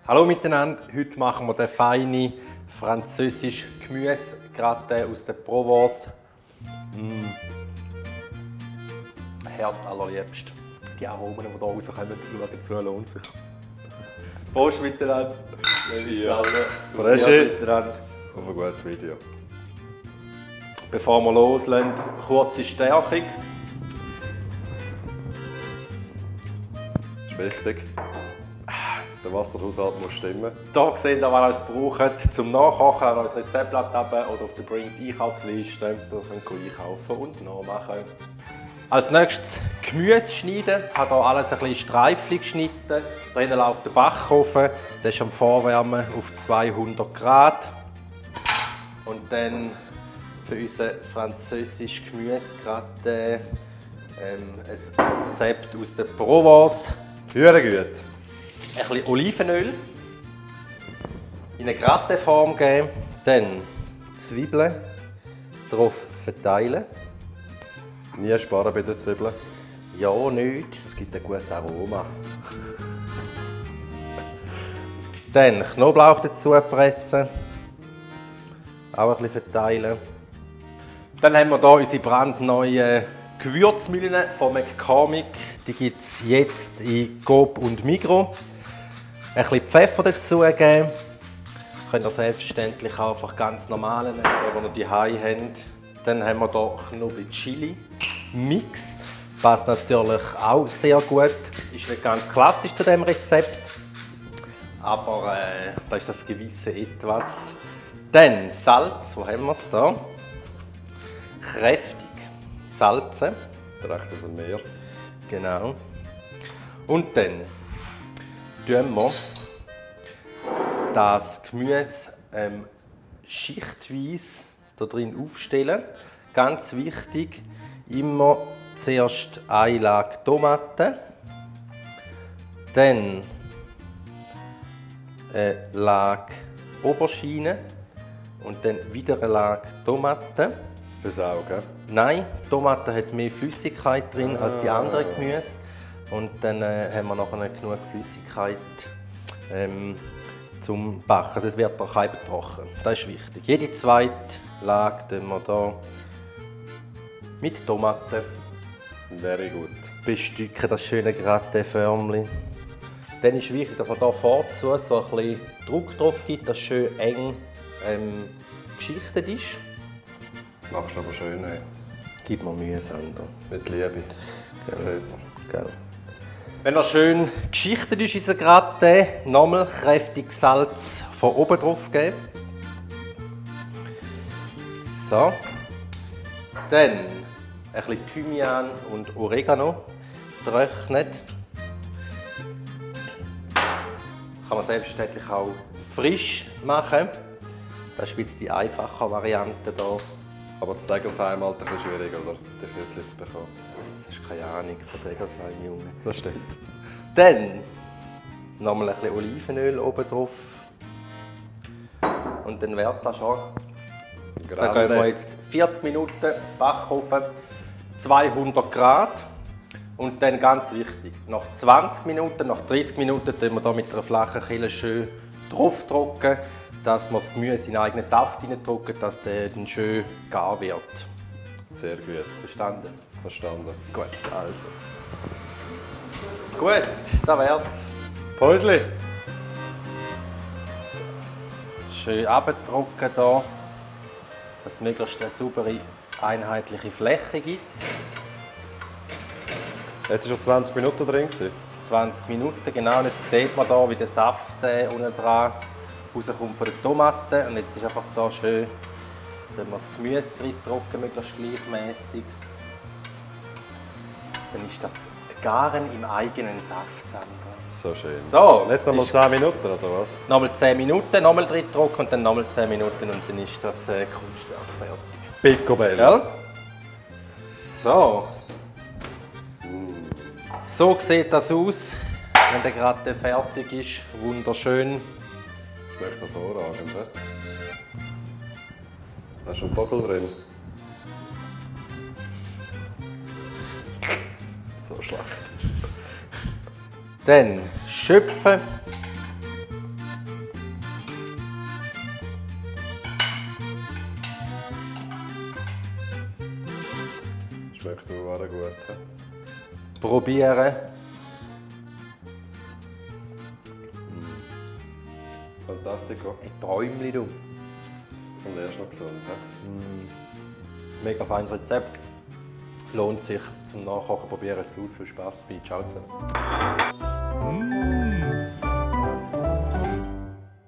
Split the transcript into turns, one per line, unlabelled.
Hallo miteinander, heute machen wir den feinen französischen Gemüsegratin aus der Provence. Herz allerliebst. Die Aromen, die hier rauskommen, schauen zu, lohnt sich. Prost miteinander.
Ja.
Prost miteinander.
Auf ein gutes Video.
Bevor wir loslegen, kurze Stärkung.
Das ist wichtig. Der Wasserhaushalt muss stimmen.
Hier seht ihr, was ihr braucht zum Nachkochen, an unser Rezeptblatt oder auf der Bring Einkaufsliste. Das könnt ihr einkaufen und nachmachen. Als nächstes Gemüse schneiden. Ich habe hier alles ein bisschen Streifen geschnitten. Drinnen läuft der Backofen. Der ist am Vorwärmen auf 200 Grad. Und dann für unser französisches Gemüsegratin ein Rezept aus der Provence.
Hören gut.
Ein bisschen Olivenöl in eine Gratinform geben, dann Zwiebeln darauf verteilen.
Nie sparen bei den Zwiebeln.
Ja, nicht. Es gibt ein gutes Aroma. Dann Knoblauch dazu pressen. Auch ein bisschen verteilen. Dann haben wir hier unsere brandneuen Gewürzmühlen von McCormick. Die gibt es jetzt in Coop und Migros. Ein bisschen Pfeffer dazugeben. Könnt ihr selbstverständlich auch einfach ganz normalen nehmen, den ihr zu Hause habt. Dann haben wir hier Knoblauch Chili Mix. Passt natürlich auch sehr gut. Ist nicht ganz klassisch zu diesem Rezept. Aber da ist das gewisse Etwas. Dann Salz. Wo haben wir es da? Kräftig salzen.
Recht aus dem Meer.
Genau. Und dann tun wir das Gemüse schichtweise da drin aufstellen. Ganz wichtig, immer zuerst eine Lage Tomaten, dann eine Lage Aubergine und dann wieder eine Lage Tomaten.
Fürs Auge.
Nein, die Tomate hat mehr Flüssigkeit drin als die anderen Gemüse. Und dann haben wir nachher genug Flüssigkeit zum Backen. Also es wird auch kein trocken. Das ist wichtig. Jede zweite Lage tun wir hier mit Tomaten
Very gut.
bestücken, das schöne Gratin-Förmchen. Dann ist wichtig, dass man hier vorzu so ein bisschen Druck drauf gibt, dass es schön eng geschichtet ist.
Machst du aber schön, hey.
Gib mir Mühe, Sandra.
Mit Liebe. Das sieht man.
Gell. Wenn er schön geschichtet ist, unser Gratin, nochmal kräftig Salz von oben drauf geben. So. Dann ein bisschen Thymian und Oregano trocknet. Kann man selbstverständlich auch frisch machen. Das ist ein bisschen die einfache Variante hier.
Aber das Degersheim halt ein bisschen schwierig, oder? Die Knöpfchen zu bekommen.
Das ist keine Ahnung von Degersheim, Junge.
Das stimmt.
Dann nochmal ein bisschen Olivenöl oben drauf. Und dann wäre es das schon. Dann gehen wir jetzt 40 Minuten Backofen, 200 Grad. Und dann ganz wichtig, nach 20 Minuten, nach 30 Minuten tun wir hier mit einer flachen Kelle schön draufdrücken, dass wir das Gemüse in den eigenen Saft hineindrücken, dass der dann schön gar wird.
Sehr gut.
Verstanden?
Verstanden.
Gut, also. Gut, das wär's.
Päusli.
Schön abdrücken hier, dass es möglichst eine saubere, einheitliche Fläche gibt.
Jetzt war schon 20 Minuten drin.
20 Minuten, genau. Und jetzt sieht man hier, wie der Saft unten dran rauskommt von den Tomaten. Und jetzt ist einfach hier schön, dass wir das Gemüse drin drücken, möglichst gleichmäßig. Dann ist das Garen im eigenen Saft, Sandra.
So schön.
So,
Und jetzt noch mal 10 Minuten, oder was?
Nochmal 10 Minuten, nochmal drin drücken und dann nochmal 10 Minuten und dann ist das Kunstwerk fertig.
Picobello.
Ja? So. So sieht das aus, wenn der gerade fertig ist. Wunderschön.
Schmeckt hervorragend, ne? Da ist schon ein Vogel drin. So schlecht.
Dann schöpfen.
Schmeckt nur gut. He?
Probieren.
Fantastico.
Ein Träumchen, du.
Und er ist noch gesund. He?
Mega feines Rezept. Lohnt sich zum Nachkochen. Probieren es aus. Viel Spaß dabei. Ciao zusammen.